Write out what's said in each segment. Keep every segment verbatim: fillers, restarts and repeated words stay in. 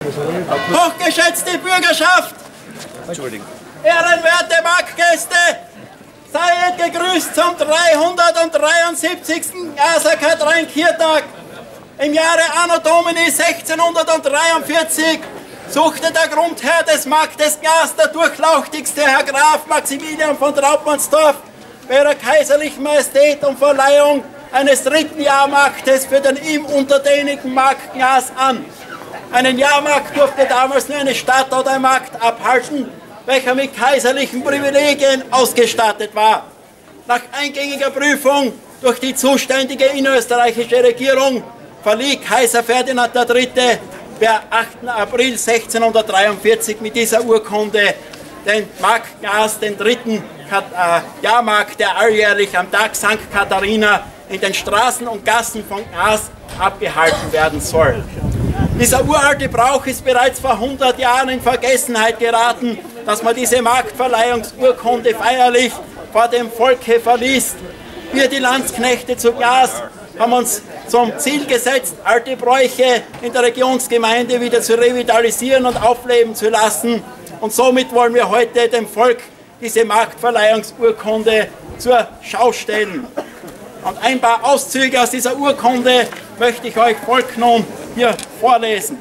Hochgeschätzte Bürgerschaft, Entschuldigung. ehrenwerte Marktgäste, seid gegrüßt zum dreihundertdreiundsiebzigsten Gaserkadrein-Kirtag. Im Jahre Anno Domini sechzehnhundertdreiundvierzig suchte der Grundherr des Marktes Glas, der durchlauchtigste Herr Graf Maximilian von Trautmannsdorf, bei ihrer kaiserlichen Majestät um Verleihung eines dritten Jahrmarktes für den ihm untertänigen Markt Glas an. Einen Jahrmarkt durfte damals nur eine Stadt oder ein Markt abhalten, welcher mit kaiserlichen Privilegien ausgestattet war. Nach eingängiger Prüfung durch die zuständige innerösterreichische Regierung verlieh Kaiser Ferdinand der Dritte per achten April sechzehnhundertdreiundvierzig mit dieser Urkunde den Markt Glas, den dritten äh, Jahrmarkt, der alljährlich am Tag Sankt Katharina in den Straßen und Gassen von Glas abgehalten werden soll. Dieser uralte Brauch ist bereits vor hundert Jahren in Vergessenheit geraten, dass man diese Marktverleihungsurkunde feierlich vor dem Volke verliest. Wir, die Landsknechte zu Glas, haben uns zum Ziel gesetzt, alte Bräuche in der Regionsgemeinde wieder zu revitalisieren und aufleben zu lassen. Und somit wollen wir heute dem Volk diese Marktverleihungsurkunde zur Schau stellen. Und ein paar Auszüge aus dieser Urkunde möchte ich euch Volk nun hier vorlesen.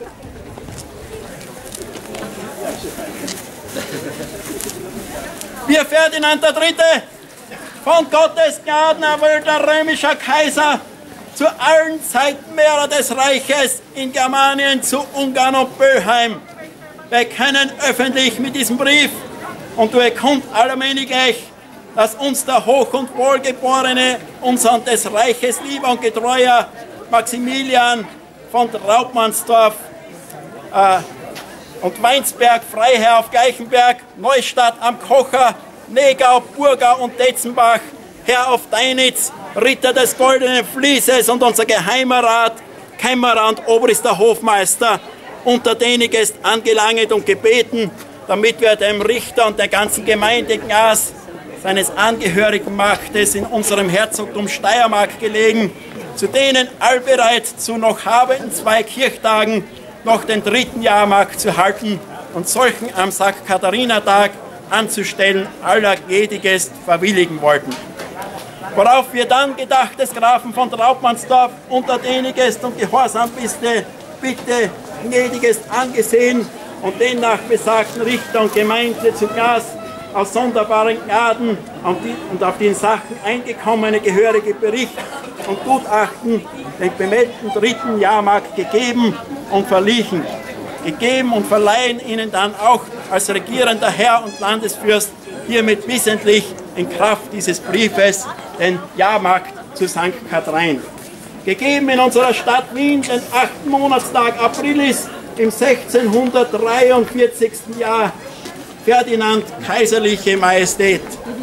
Wir, Ferdinand der Dritte, von Gottes Gnaden erwählter römischer Kaiser, zu allen Zeitenmehrer des Reiches in Germanien, zu Ungarn und Böheim, bekennen öffentlich mit diesem Brief und durch Kund allermäniglich, dass uns der Hoch- und Wohlgeborene, unser und des Reiches lieber und getreuer Maximilian von Trautmannsdorf äh, und Weinsberg, Freiherr auf Gleichenberg, Neustadt am Kocher, Negau, Burgau und Detzenbach, Herr auf Deinitz, Ritter des Goldenen Vlieses und unser Geheimer Kämmerer und obrister Hofmeister untertänig ist angelangt und gebeten, damit wir dem Richter und der ganzen Gemeinde Glas, seines angehörigen Marktes in unserem Herzogtum Steiermark gelegen, zu denen allbereit zu noch habenden zwei Kirchtagen noch den dritten Jahrmarkt zu halten und solchen am Sankt Katharinatag anzustellen, aller Gnädigest verwilligen wollten. Worauf wir dann gedacht des Grafen von Trautmannsdorf untertänigest und gehorsam biste, bitte Gnädigest angesehen und den nach besagten Richter und Gemeinde zu Glas aus sonderbaren Gnaden und auf die in Sachen eingekommene gehörige Bericht und Gutachten den bemeldeten dritten Jahrmarkt gegeben und verliehen. Gegeben und verleihen ihnen dann auch als regierender Herr und Landesfürst hiermit wissentlich in Kraft dieses Briefes den Jahrmarkt zu Sankt Katharin. Gegeben in unserer Stadt Wien den achten Monatstag Aprilis im sechzehnhundertdreiundvierzigsten Jahr Ferdinand kaiserliche Majestät.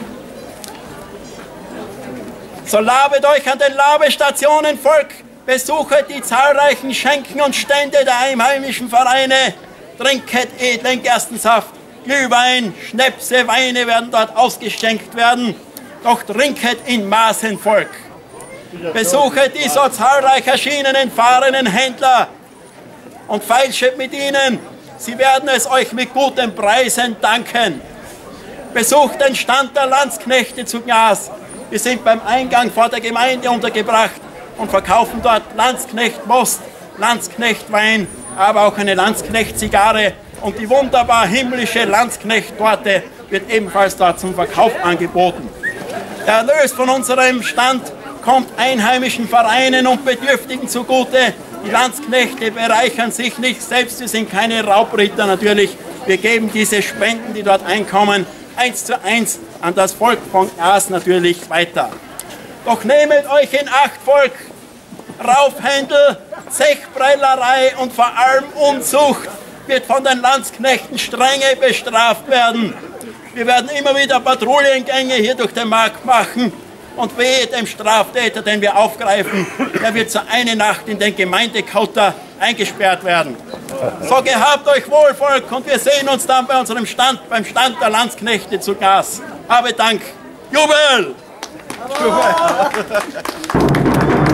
So labet euch an den Labestationen, Volk, besuchet die zahlreichen Schenken und Stände der einheimischen Vereine, trinket edlen Gerstensaft, Glühwein, Schnäpse, Weine werden dort ausgeschenkt werden, doch trinket in Maßen, Volk. Besuchet die so zahlreich erschienenen fahrenden Händler und feilschet mit ihnen, sie werden es euch mit guten Preisen danken. Besucht den Stand der Landsknechte zu Glas. Wir sind beim Eingang vor der Gemeinde untergebracht und verkaufen dort Landsknechtmost, Landsknechtwein, aber auch eine Landsknecht-Zigarre und die wunderbar himmlische Landsknecht-Torte wird ebenfalls dort zum Verkauf angeboten. Der Erlös von unserem Stand kommt einheimischen Vereinen und Bedürftigen zugute. Die Landsknechte bereichern sich nicht selbst, wir sind keine Raubritter natürlich. Wir geben diese Spenden, die dort einkommen, eins zu eins an das Volk von Glas natürlich weiter. Doch nehmet euch in Acht, Volk, Raufhändel, Zechprellerei und vor allem Unzucht wird von den Landsknechten strenge bestraft werden. Wir werden immer wieder Patrouillengänge hier durch den Markt machen und wehe dem Straftäter, den wir aufgreifen, der wird zur eine Nacht in den Gemeindekauter eingesperrt werden. So gehabt euch wohl, Volk, und wir sehen uns dann bei unserem Stand, beim Stand der Landsknechte zu Glas. Habe Dank. Jubel! Jubel.